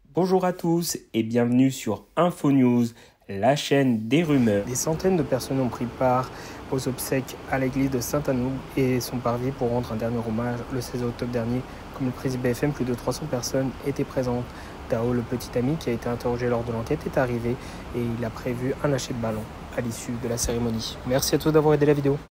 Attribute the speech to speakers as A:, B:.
A: Bonjour à tous et bienvenue sur Info News, la chaîne des rumeurs. Des centaines de personnes ont pris part aux obsèques à l'église de Saint-Anouk et sont parvenues pour rendre un dernier hommage le 16 octobre dernier. Comme le président BFM, plus de 300 personnes étaient présentes. Tao, le petit ami qui a été interrogé lors de l'enquête, est arrivé et il a prévu un lâcher de ballon à l'issue de la cérémonie. Merci à tous d'avoir aidé la vidéo.